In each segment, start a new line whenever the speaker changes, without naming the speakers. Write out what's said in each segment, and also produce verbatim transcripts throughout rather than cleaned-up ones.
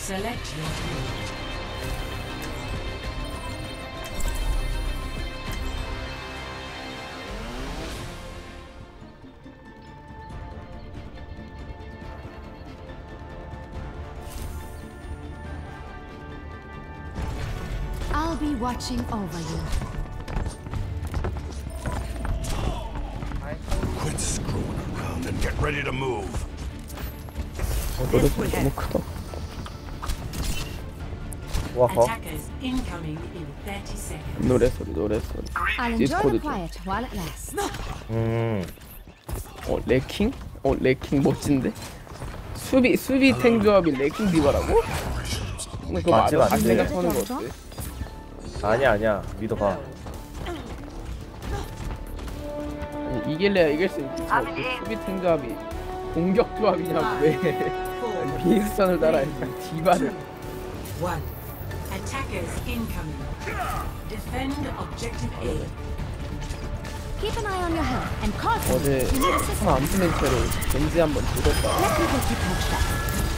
Select your hero.
I'll be watching over you.
Quit screwing around and get ready to move.
어, 노래 소리 너무 크다. 와,
Attackers incoming in thirty seconds.
노래 소리, 노래 소리.
I'll enjoy the quiet while it lasts.
음. 어, 레킹? 어, 레킹 멋진데? 수비, 수비 탱 조합이 레킹 디바라고? 그거
맞지,
맞아? 다시
맞지.
생각하는 거 어때?
아니야 아니야 믿어봐.
아니, 이길래야 이길 수 있지. 저, 그 수비 탱 조합이 공격 조합이냐고 왜 빈스턴을 따라 일단 디바를.
One. Attackers incoming. Defend objective A.
Keep an eye on your health and call for
어제
me. You need assistance.
하나 안 풀린 채로 겐지 한번 죽었다.
Let me get you patched up.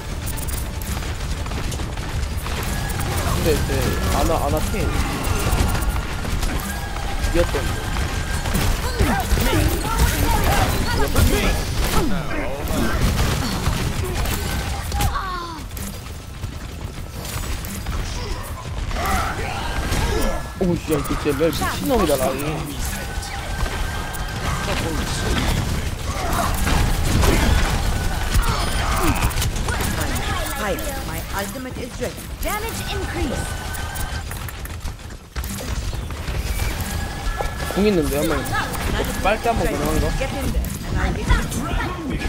근데 이제 아나 아나 팀 이겼던데. 오우 씨, 이거 진짜 멜 미친놈이다 라인.
My ultimate is ready.
Damage increase.
공 있는데 한 명. 빨대 한번 가능한 거?
Get in there, and I'll get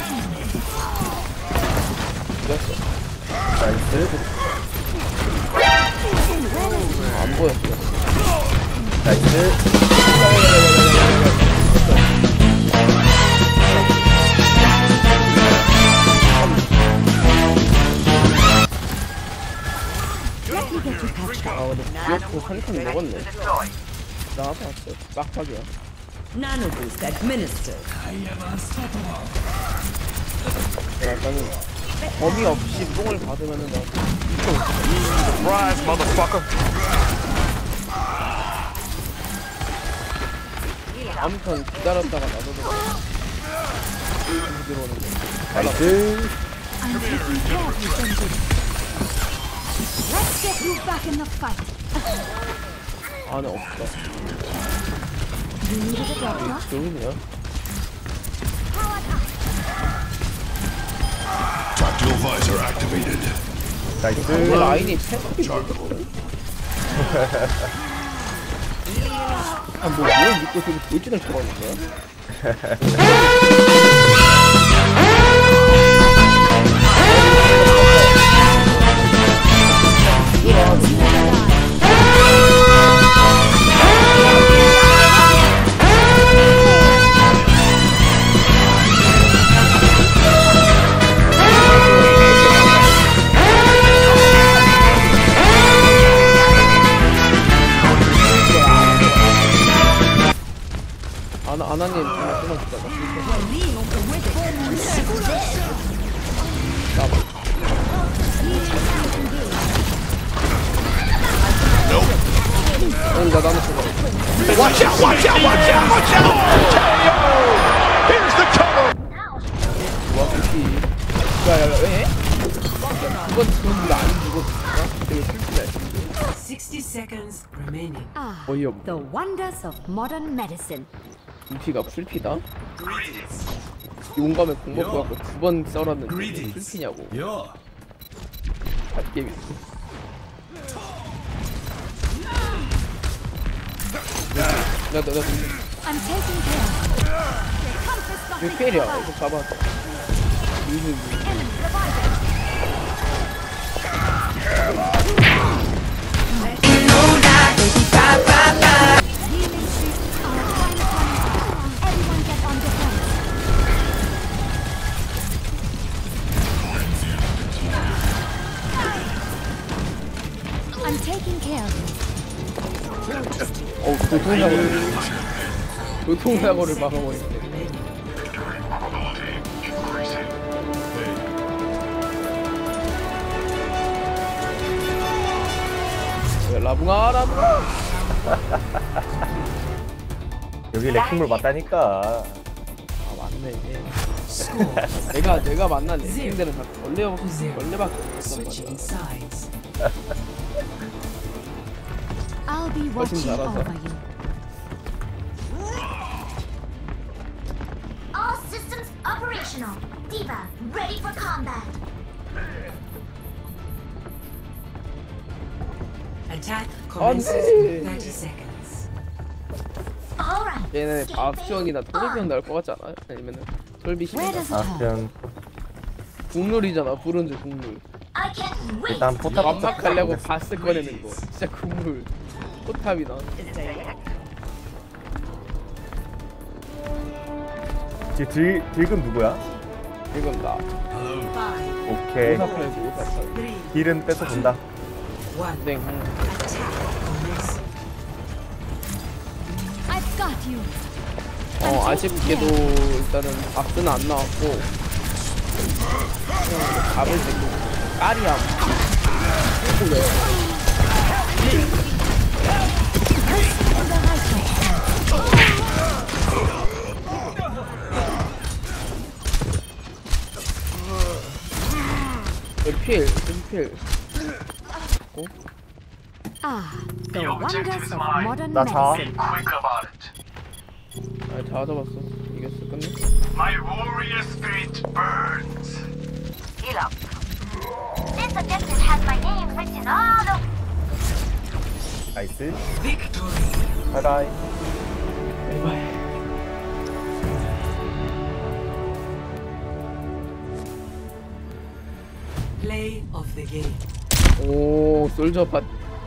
이겼어.
나이스.
안 보였어.
나이스.
Let me get you patched up.
아 근데 귀엽고 한 칸 먹었네. 나와서 왔어. 빡빡이야.
nano boost administered.
약간은 범위 없이 뽕을 받으면은 나
Surprise, motherfucker!
다음 턴 기다렸다가 나도 들어오는 거.
나이스.
I'm taking care of you, Benji. Let's get you back in the fight.
안에 없어.
You needed a doctor?
조용히야.
Tactical visor activated.
내
나이스.
라인이 패스피 뭐거든? 아, 뭐, 뭘 믿고 지금 돌진을 쳐가는 거야? 아나, 아나님 정말 끊어주다가 나봐. 아니, 나 나는 저거.
Watch out! Watch out! Watch out! Watch out! Here's the cover!
와, 그치. 야, 야, 야, 왜? 그건 그건 안 죽었어. 되게 슬프네.
sixty seconds remaining.
Ah,
어이없네.
the wonders of modern medicine.
불피가 풀피다? 용감에 공법 갖고 두 번 썰었는데 풀피냐고. 갓게임. 나, 나, 나,
I'm taking care of you. The compass
이거
behind
페일이야.
the
이거 봐봐. 유즈, 유즈.
enemy revival. Healing shoots are finally coming. Everyone get on defense. I'm taking care of you.
어, 교통사고를. 교통사고를 막아버리네. 라붕아 라붕아.
여기 레킹볼 맞다니까.
아 맞네. 내가 내가 만난 레킹들은 다 원래 원래밖에 없었단
Switching
말이야.
sides.
I'll be
훨씬
watching
잘하서.
over you.
All systems operational. Diva, ready for combat.
Attack commences
네.
in thirty seconds.
All right.
얘네 박수영이나 토리비언 나올 것 같지 않아요? 아니면은 솔비
Where
씨나
does it hurt?
아무튼
국룰이잖아. 브론즈 국룰.
I can't wait.
일단 포탑
완막하려고 바스 꺼내는 거. 진짜 국룰. 포탑이다.
지금 딜, 딜금 누구야?
지금 나
Five,
오케이.
오사팔고 오사팔.
three,
딜은 뺏어준다.
one.
땡.
Attack commencing.
I've got you.
어 아쉽게도 일단은 박스는 안 나왔고 그냥 잡을 수 있고 까리함. 필, 필.
Ah, the wonders of modern
나 자.
medicine.
Quick about it.
아, 다 잡았어. 이겼어, 끝내.
My warrior spirit burns.
Heal up. This objective has my name written all over.
나이스.
Victory.
바이바이.
Play of the game.
오, 솔저 팟.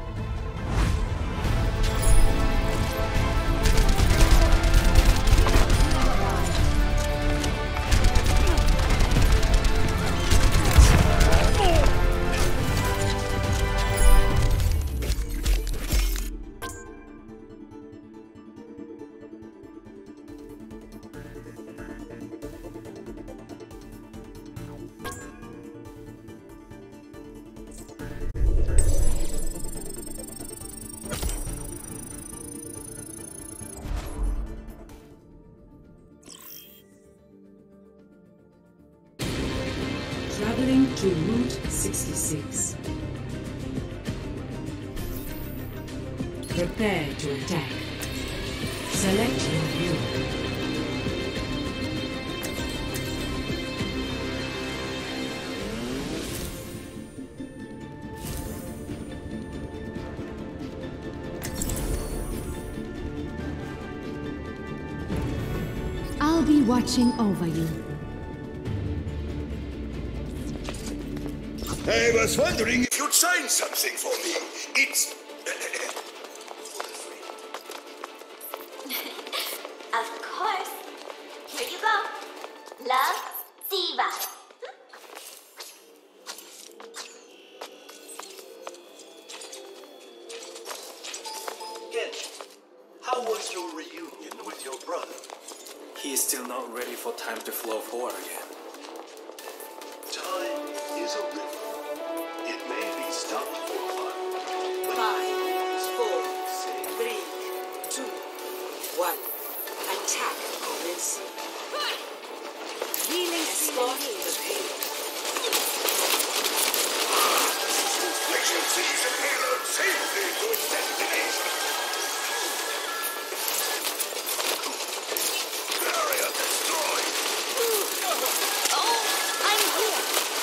Traveling to Route sixty-six. Prepare to attack. Select your hero.
I'll be watching over you.
I was wondering if you'd sign something for me. It's...
Of course. Here you go. Love, Diva.
Genji, how was your reunion with your brother?
He is still not ready for time to flow forward again.
Time is a river. It may be stopped for fun.
Five, four, three, two, one. Attack commencing.
Healing
Escort the payload.
Mission sees a payload safely to its destination. Barrier destroyed.
Oh, I'm here.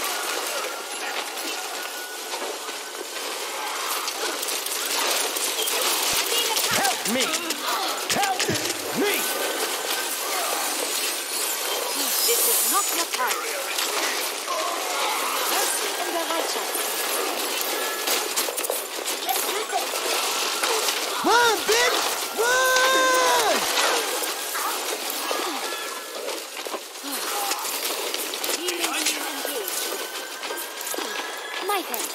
Help me! Help me!
This is not your time. Mercy and the righteous.
Let's do this.
Run, bitch! Run!
Healing team engaged. My thanks.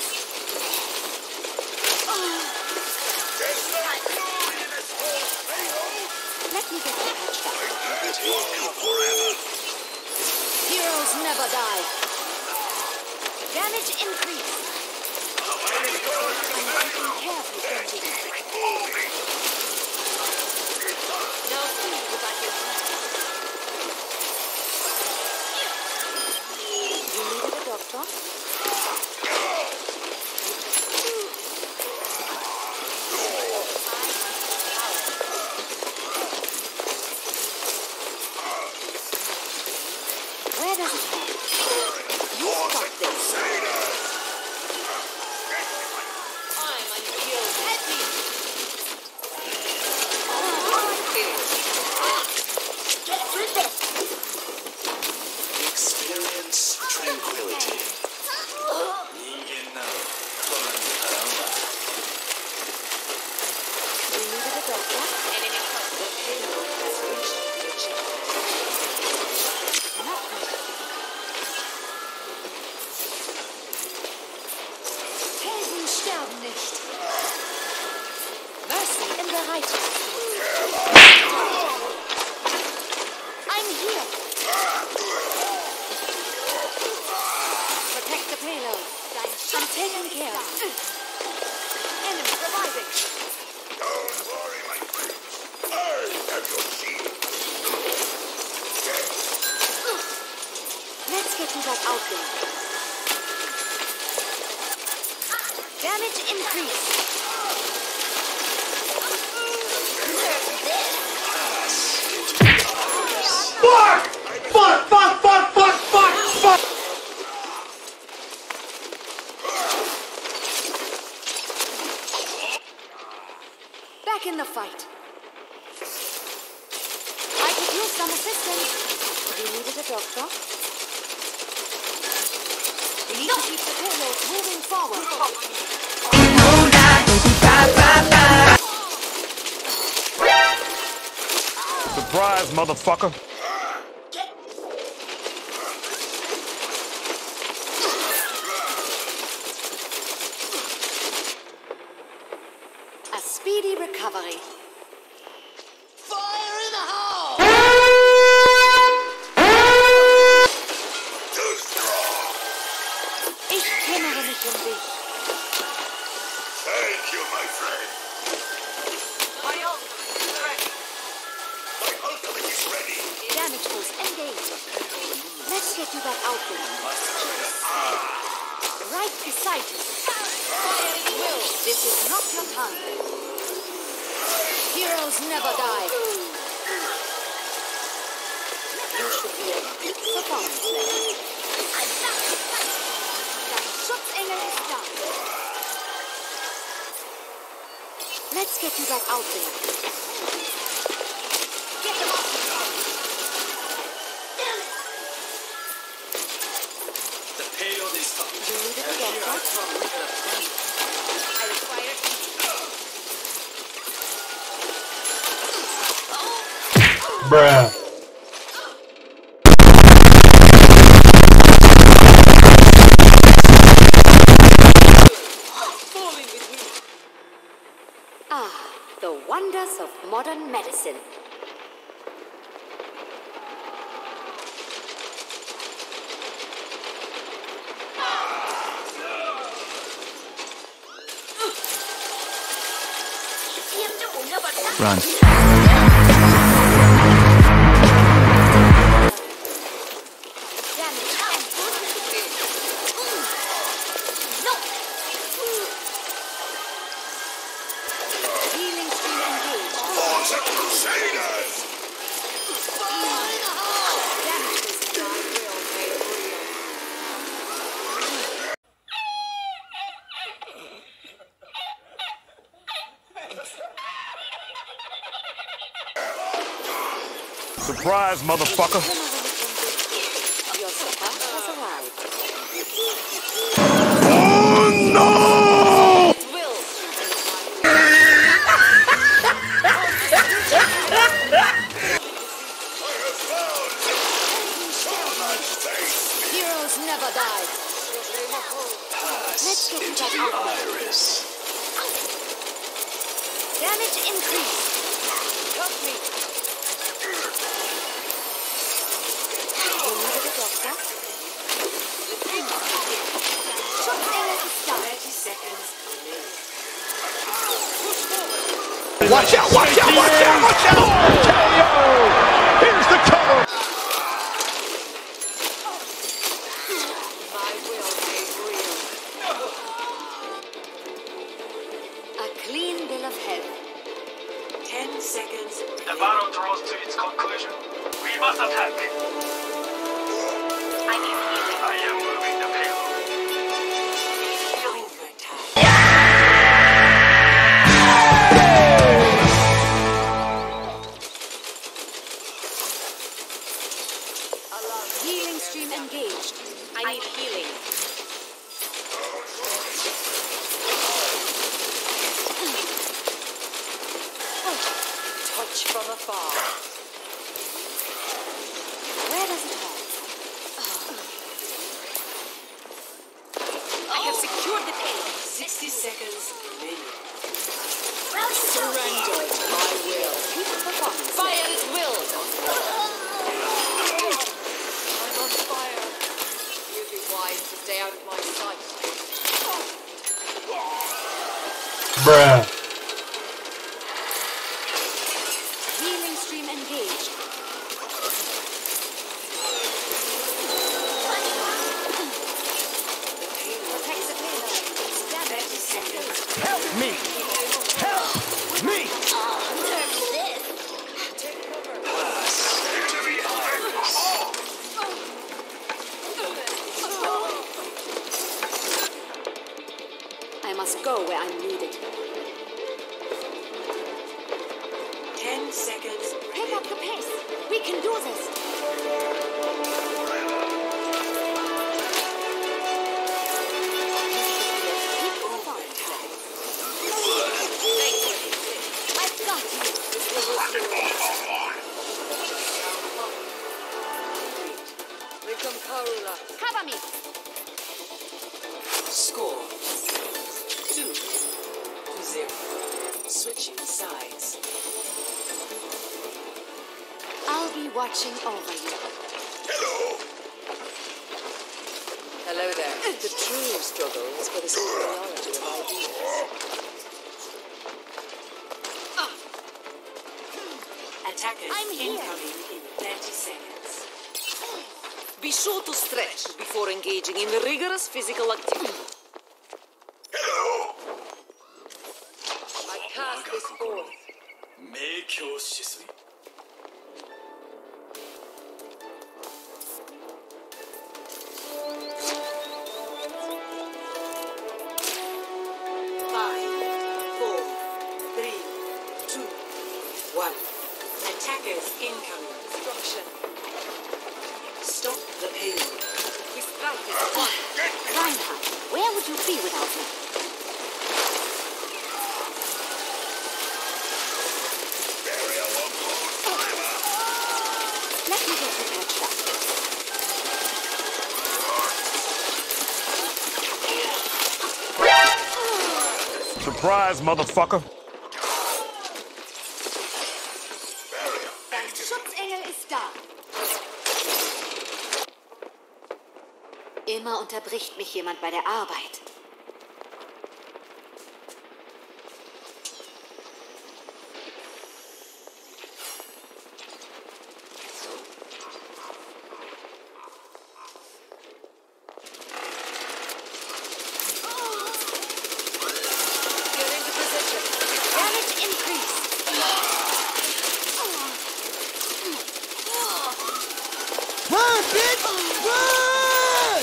There's no glory in this whole payload.
Let me get you patched up.
It won't be forever.
Heroes never die. Damage increased. Carefully, Genji. finished. Mercy in the right. I'm here. Protect the payload. I'm taken care of. Enemy reviving.
Don't worry, my friend. I have your shield.
Let's get you back out there. Damage increased.
Fuck! Fuck, fuck, fuck, fuck, fuck, fuck!
Back in the fight. I could use some assistance. You needed a doctor? We need to keep the payload moving forward.
Surprise, motherfucker.
A speedy recovery.
Fire in the hole! Too strong!
Ich kümmere mich um dich.
Thank you, my friend.
My ultimate is ready.
My ultimate is ready.
Damage force engaged. Let's get you back out there. Right beside you. Firing will. This is not your time. Heroes never die. You should be a performance level. Dein Schutzengel ist da. Let's get you back out there. Get them off the top.
The payload is up.
You need it again, right? I require
Bruh.
Ah, the wonders of modern medicine.
Run.
Damage and healing stream engaged.
For the Crusaders!
Damage is done real, made real.
Surprise, motherfucker.
Your support has arrived.
Oh no!
Will. Heroes never die. Let's get you back out there. Damage increased. Help me. You needed a doctor? Shot engel is done. thirty seconds.
Watch out, watch out, watch out, watch out! K O! Here's the cover!
My will made real. A clean bill of health.
Ten seconds.
The battle draws to its conclusion. We must attack.
I need healing.
I am moving the payload.
Healing stream engaged. I need healing. Touch from afar. Where does it hurt? I have secured the payload. Six
sixty seconds remaining.
Surrender to my will. Fire at will. I'm on fire. You'd be wise to stay out of my sight.
Bruh.
Healing stream engaged. Protect the payload.
thirty seconds.
Help me! Help me!
I must go where I'm needed.
Ten seconds
Pick up the pace. We can do this. I've got you.
Welcome, Karula.
Cover me.
Score two to zero. Switching sides.
I'll be watching over you.
Hello.
Hello there. The true struggle is for the superiority of ideas.
Attackers
I'm here.
incoming in thirty seconds.
Be sure to stretch before engaging in rigorous physical activity.
Hello.
I cast this forth.
明鏡止水
Five, four, three, two, one. Attackers incoming.
Destruction.
Stop the payload.
We strike as one.
Reinhardt, where would you be without me?
Barrier will hold forever.
Let me get you patched up.
Surprise, motherfucker.
Dein Schutzengel ist da. Immer unterbricht mich jemand bei der Arbeit.
Get into position.
Damage increase.
Run, bitch! Run!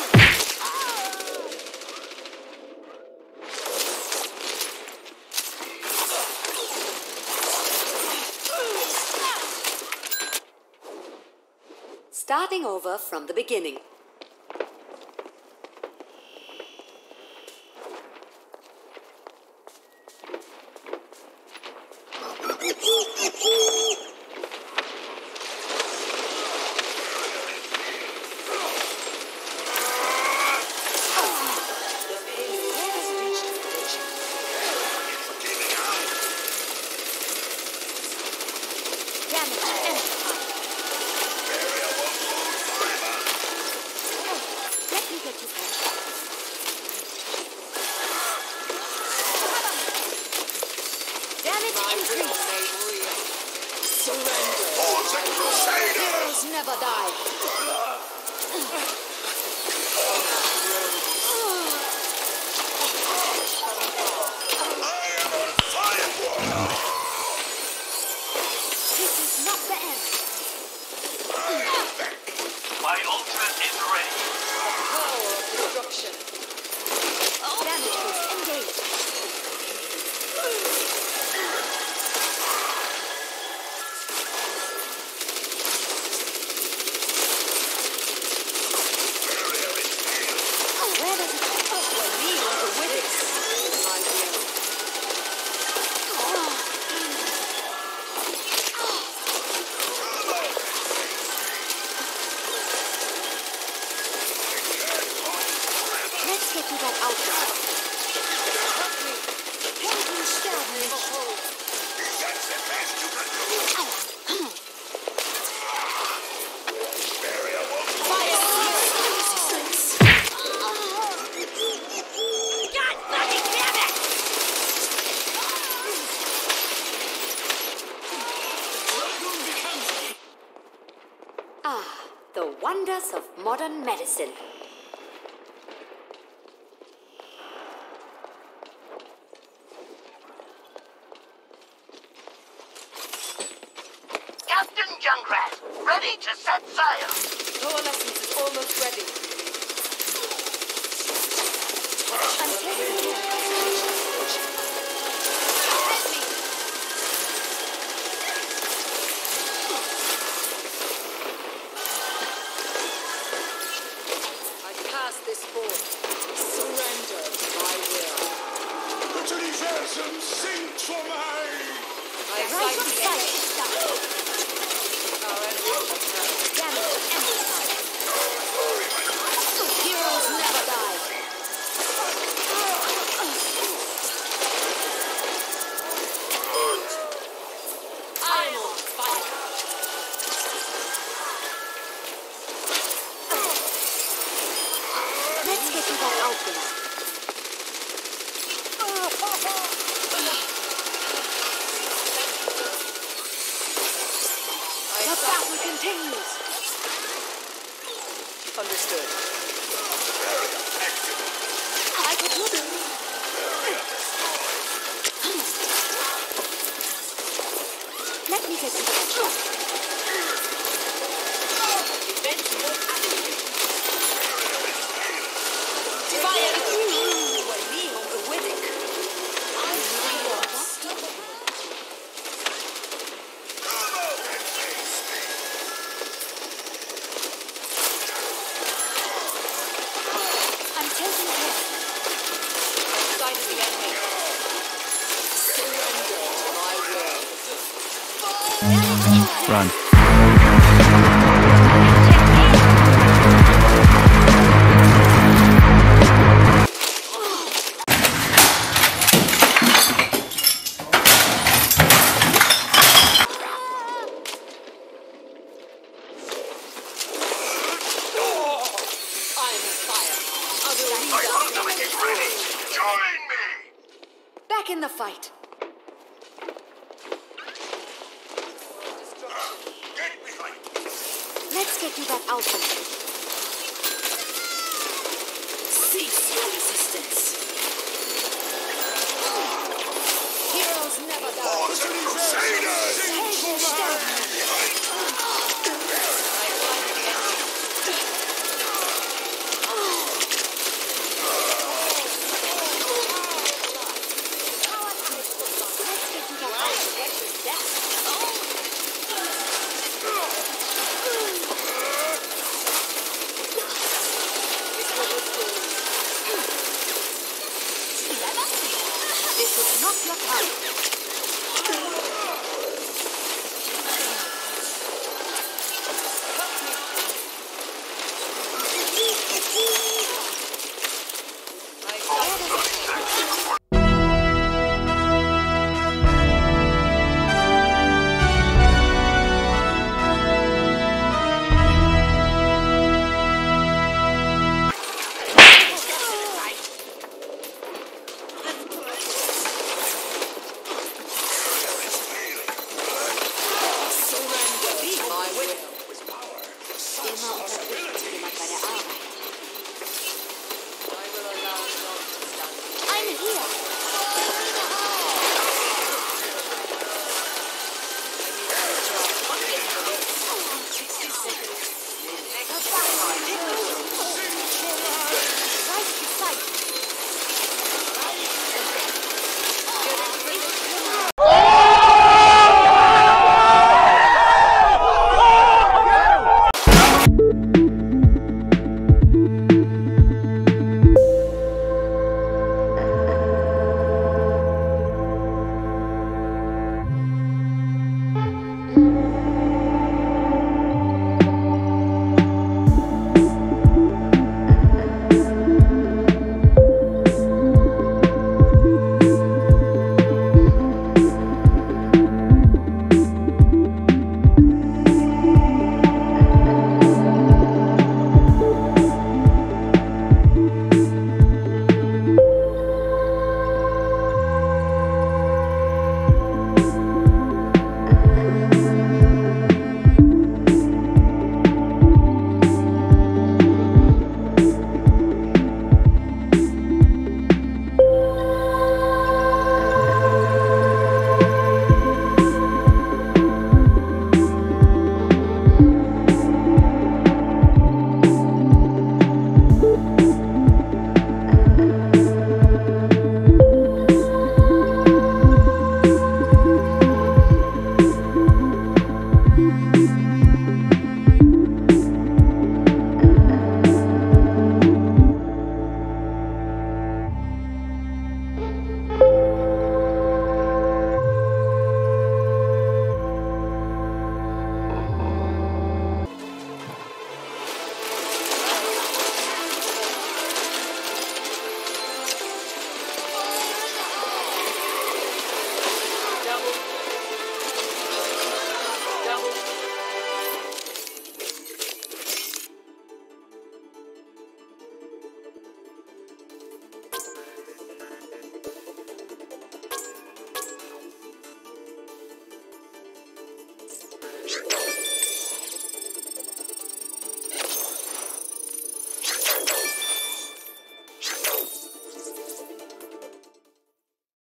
Starting over from the beginning.
The payload has reached objective.
Giving out.
Damage amplified.
Barrier will hold forever.
Let me get you patched up. Damage increase.
Surrender.
Horns and Crusaders.
Heroes never die.
I am on fire.
This is not the end.
My ultimate is ready.
Power of destruction.
Damage boost engaged. wonders of modern medicine.
Captain Junkrat, ready to set sail.
Coalescence is almost ready.
I'm taking care.
This board. Surrender to my will.
The universum sinks for mine.
I
Right
excite the
side.
enemy. Our enemy will return.
Damage amplified.
Heroes never die. I'm on fire.
Let's get you that outfit.
The battle continues. Understood.
I could look at Let me get you that shot.
Defense mode activated. Fire through! وليهم قوتك. I'm unstoppable.
I'm taking care.
Sighted the enemy. Surrender to my will.
Run.
Back in the fight. Let's get you that outfit.
Cease your resistance. Heroes never die.
This is not your time.